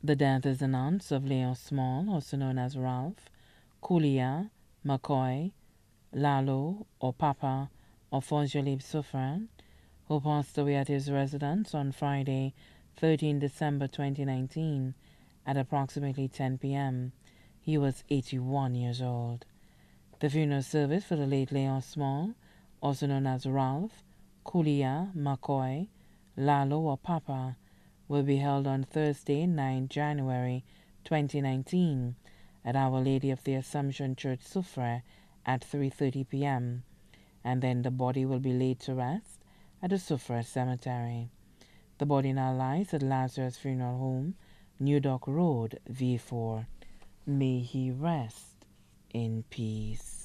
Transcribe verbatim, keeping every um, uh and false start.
The death is announced of Leo Small, also known as Ralph, Kulia, McCoy, Lalo, or Papa, or Fonjolib Sufran, who passed away at his residence on Friday, the thirteenth of December twenty nineteen, at approximately ten p m He was eighty-one years old. The funeral service for the late Leon Small, also known as Ralph, Kulia, McCoy, Lalo, or Papa, will be held on Thursday, the ninth of January twenty nineteen, at Our Lady of the Assumption Church, Soufrière, at three thirty p m, and then the body will be laid to rest at the Soufrière Cemetery. The body now lies at Lazarus Funeral Home, New Dock Road, V four. May he rest in peace.